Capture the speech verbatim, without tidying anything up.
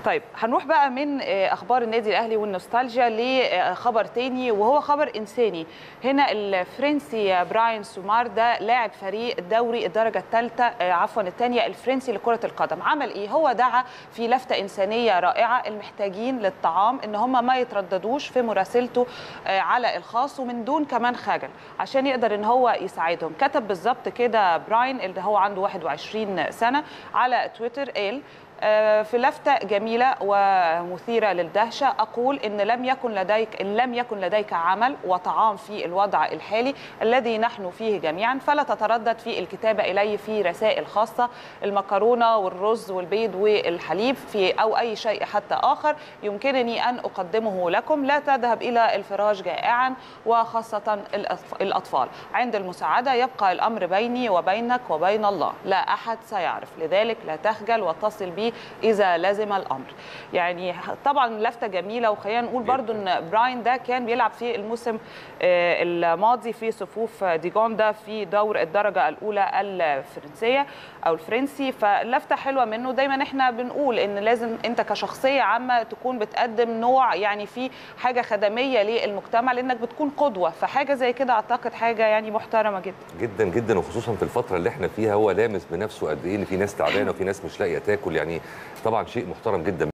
طيب هنروح بقى من اخبار النادي الاهلي والنوستالجيا لخبر تاني وهو خبر انساني. هنا الفرنسي براين سومار ده لاعب فريق الدوري الدرجه الثالثه عفوا الثانيه الفرنسي لكره القدم. عمل ايه؟ هو دعا في لفته انسانيه رائعه المحتاجين للطعام ان هم ما يترددوش في مراسلته على الخاص ومن دون كمان خجل عشان يقدر ان هو يساعدهم. كتب بالظبط كده براين اللي هو عنده واحد وعشرين سنه على تويتر، قال في لفتة جميلة ومثيرة للدهشة: أقول إن لم يكن لديك إن لم يكن لديك عمل وطعام في الوضع الحالي الذي نحن فيه جميعا فلا تتردد في الكتابة إلي في رسائل خاصة. المكرونة والرز والبيض والحليب في أو أي شيء حتى آخر يمكنني أن أقدمه لكم. لا تذهب إلى الفراش جائعا وخاصة الأطفال. عند المساعدة يبقى الأمر بيني وبينك وبين الله، لا أحد سيعرف، لذلك لا تخجل واتصل بي إذا لزم الأمر. يعني طبعا لفتة جميلة. وخلينا نقول برضو أن براين ده كان بيلعب في الموسم الماضي في صفوف ديجوندا في دور الدرجة الأولى الفرنسية أو الفرنسي، فلفتة حلوة منه. دايما احنا بنقول أن لازم أنت كشخصية عامة تكون بتقدم نوع يعني في حاجة خدمية للمجتمع لأنك بتكون قدوة، فحاجة زي كده أعتقد حاجة يعني محترمة جدا جدا جدا، وخصوصا في الفترة اللي احنا فيها هو لامس بنفسه قد إيه إن في ناس تعبانة وفي ناس مش لاقية تاكل. يعني طبعا شيء محترم جدا.